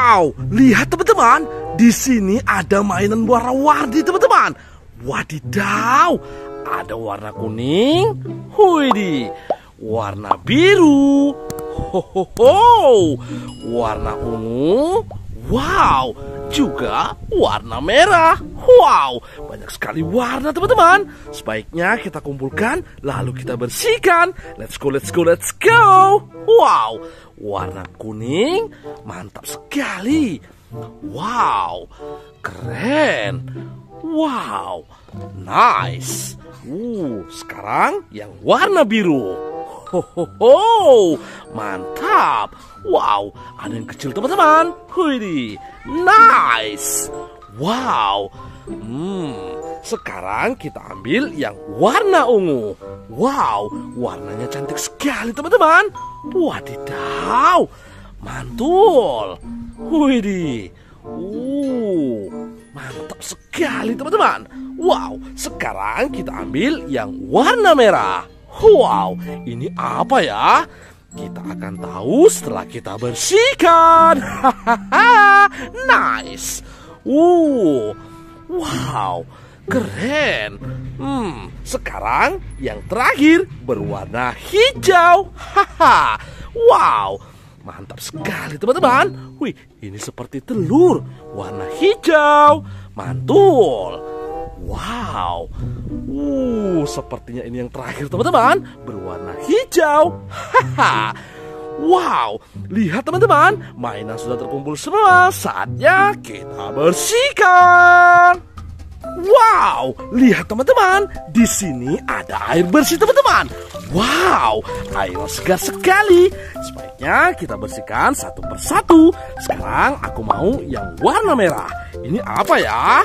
Wow, lihat teman-teman, di sini ada mainan warna-warni teman-teman. Wadidaw, ada warna kuning, widih, warna biru, warna ungu, wow, juga warna merah. Wow, banyak sekali warna teman-teman. Sebaiknya kita kumpulkan lalu kita bersihkan. Let's go, let's go, let's go. Wow, warna kuning, mantap sekali. Wow, keren. Wow, nice. Sekarang yang warna biru. Mantap. Wow, ada yang kecil teman-teman. Widih, nice. Wow. Sekarang kita ambil yang warna ungu. Wow, warnanya cantik sekali teman-teman. Wadidaw, mantul. Widih, mantap sekali teman-teman. Wow, sekarang kita ambil yang warna merah. Wow, ini apa ya? Kita akan tahu setelah kita bersihkan. Nice. Wow, keren. Sekarang yang terakhir berwarna hijau. Wow, mantap sekali teman-teman. Wih, ini seperti telur warna hijau. Mantul. Wow. Sepertinya ini yang terakhir teman-teman, berwarna hijau. Wow, lihat teman-teman, mainan sudah terkumpul semua. Saatnya kita bersihkan. Wow, lihat teman-teman, di sini ada air bersih teman-teman. Wow, air segar sekali. Sebaiknya kita bersihkan satu persatu. Sekarang aku mau yang warna merah. Ini apa ya?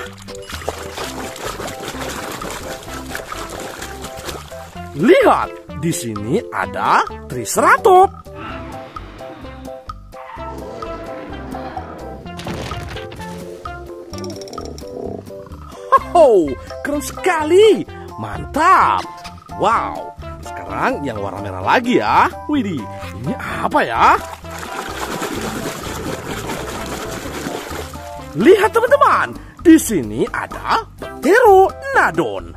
Lihat, di sini ada Triceratops. Keren sekali. Mantap. Wow. Sekarang yang warna merah lagi ya. Widih, ini apa ya? Lihat teman-teman, di sini ada Pteranodon.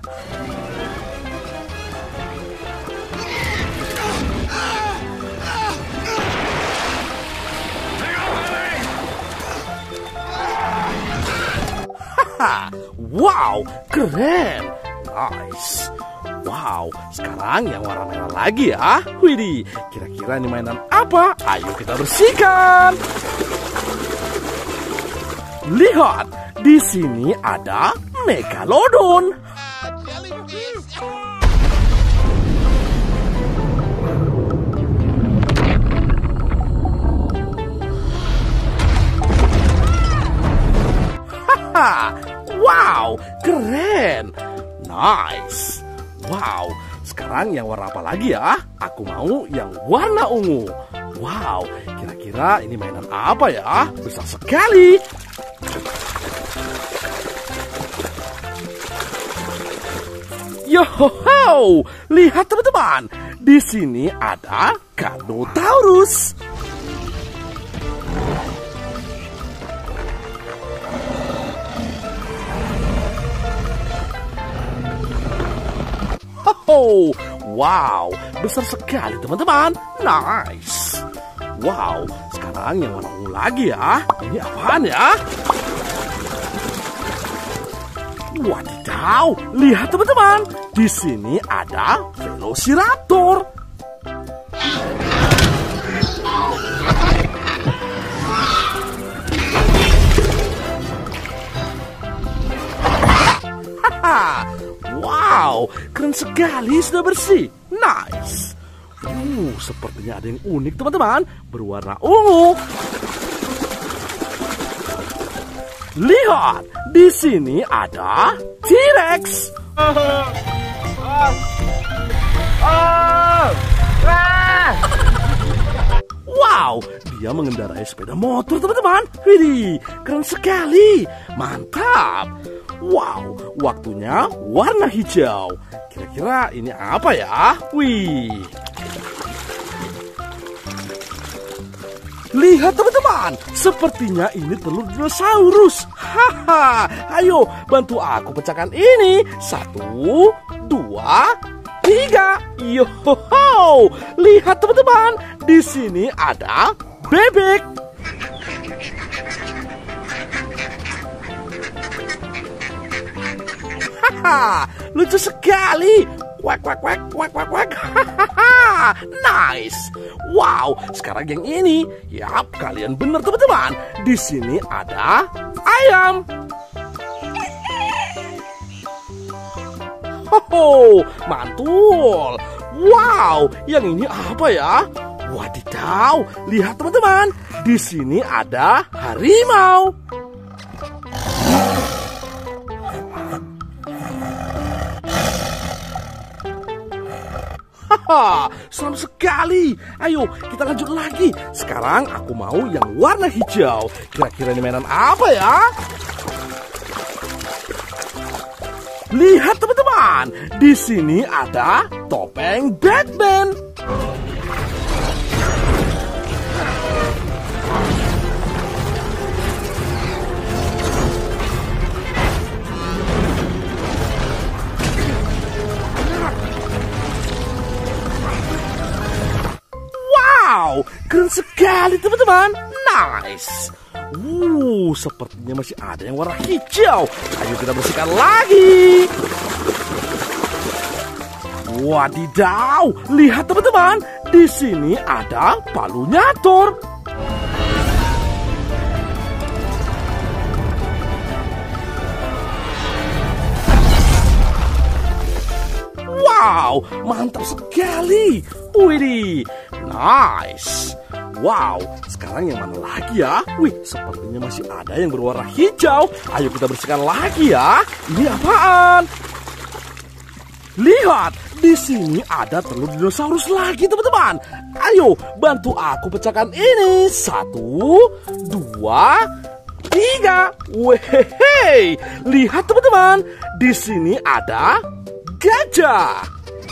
Wow, keren. Nice. Wow, sekarang yang warna merah lagi ya. Widih, kira-kira ini mainan apa? Ayo kita bersihkan. Lihat, di sini ada Megalodon. Wow, keren. Nice. Wow, sekarang yang warna apa lagi ya? Aku mau yang warna ungu. Wow, kira-kira ini mainan apa ya? Besar sekali. Yoho, lihat teman-teman. Di sini ada Carnotaurus. Wow, besar sekali teman-teman. Nice. Wow, sekarang yang warna ungu lagi ya. Ini apaan ya? Wadidaw, lihat teman-teman. Di sini ada Velociraptor. Wow, keren sekali, sudah bersih. Nice. Sepertinya ada yang unik teman-teman, berwarna ungu. Lihat, di sini ada T-Rex. Wow, dia mengendarai sepeda motor teman-teman. Widih, keren sekali. Mantap. Wow, waktunya warna hijau. Kira-kira ini apa ya? Wih. Lihat teman-teman, sepertinya ini telur dinosaurus. Haha, ayo bantu aku pecahkan ini. 1, 2, 3. Yoho, lihat teman-teman, di sini ada bebek. Haha, lucu sekali. Kuak, kuak, kuak, kuak, kuak, kuak. Hahaha, nice. Wow, sekarang yang ini. Yap, kalian benar teman-teman. Di sini ada ayam. Hoho, mantul. Wow, yang ini apa ya? Wadidaw, lihat teman-teman. Di sini ada harimau. Haha, seram sekali. Ayo kita lanjut lagi. Sekarang aku mau yang warna hijau. Kira-kira ini mainan apa ya? Lihat teman-teman, di sini ada topeng Batman. Wow, keren sekali teman-teman. Nice. Sepertinya masih ada yang warna hijau. Ayo kita bersihkan lagi. Wadidaw, lihat teman-teman. Di sini ada palunyator. Wow, mantap sekali. Widih, nice. Wow, sekarang yang mana lagi ya? Wih, sepertinya masih ada yang berwarna hijau. Ayo kita bersihkan lagi ya. Ini apaan? Lihat, di sini ada telur dinosaurus lagi teman-teman. Ayo, bantu aku pecahkan ini. 1, 2, 3. Wehehe, lihat teman-teman. Di sini ada gajah.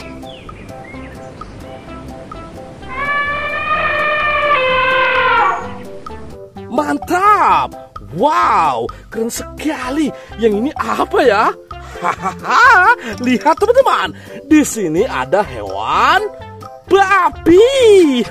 Mantap! Wow, keren sekali. Yang ini apa ya? Hahaha, lihat teman-teman. Di sini ada hewan babi.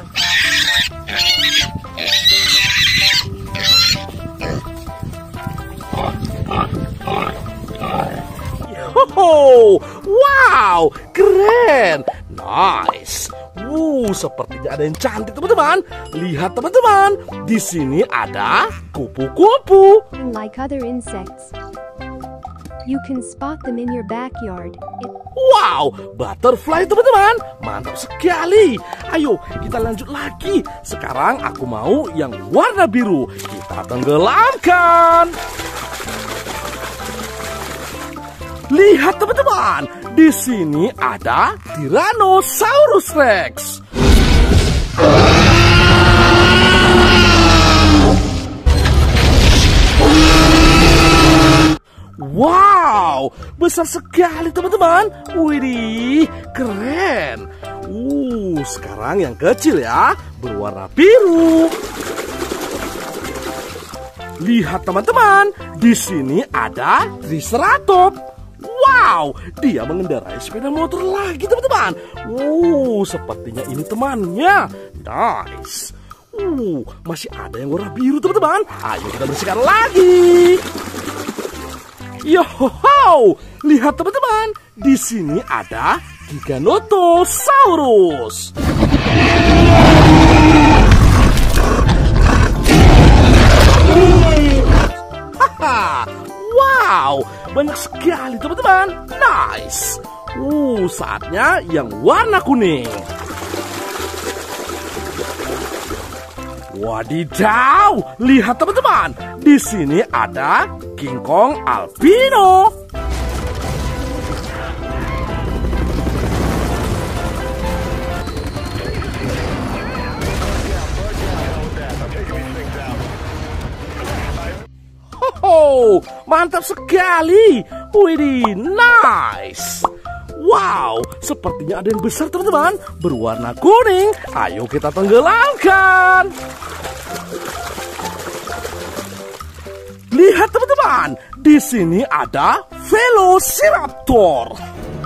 Yoho, wow, keren. Nice. Sepertinya ada yang cantik teman-teman. Lihat teman-teman, di sini ada kupu-kupu. Like other insects, you can spot them in your backyard. Wow, butterfly teman-teman, mantap sekali. Ayo kita lanjut lagi. Sekarang aku mau yang warna biru. Kita tenggelamkan. Lihat teman-teman, di sini ada Tyrannosaurus Rex. Wow, besar sekali teman-teman. Widih, keren. Sekarang yang kecil ya, berwarna biru. Lihat teman-teman, di sini ada Triceratops. Wow, dia mengendarai sepeda motor lagi teman-teman. Sepertinya ini temannya. Nice. Masih ada yang warna biru teman-teman. Ayo kita bersihkan lagi. Yoho, lihat teman-teman. Di sini ada Giganotosaurus. Haha. Wow, banyak sekali teman-teman. Nice. Saatnya yang warna kuning. Wadidaw, lihat teman-teman. Di sini ada King Kong albino. Mantap sekali. Widih, nice. Wow, sepertinya ada yang besar teman-teman, berwarna kuning. Ayo kita tenggelamkan. Lihat teman-teman, di sini ada Velociraptor.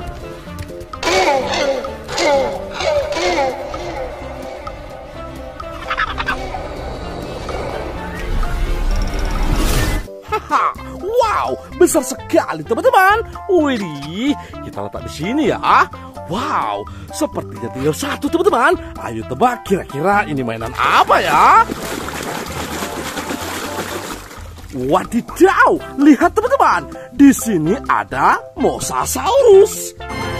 Haha, wow, besar sekali teman-teman. Widih, kita letak di sini ya. Wow, sepertinya tinggal satu teman-teman. Ayo tebak kira-kira ini mainan apa ya? Wadidaw, lihat teman-teman, di sini ada Mosasaurus.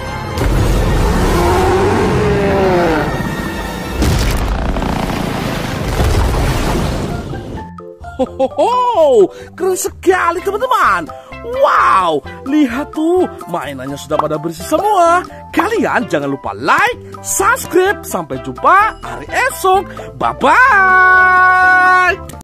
Hohoho, keren sekali teman-teman. Wow, lihat tuh, mainannya sudah pada bersih semua. Kalian jangan lupa like, subscribe. Sampai jumpa hari esok. Bye-bye.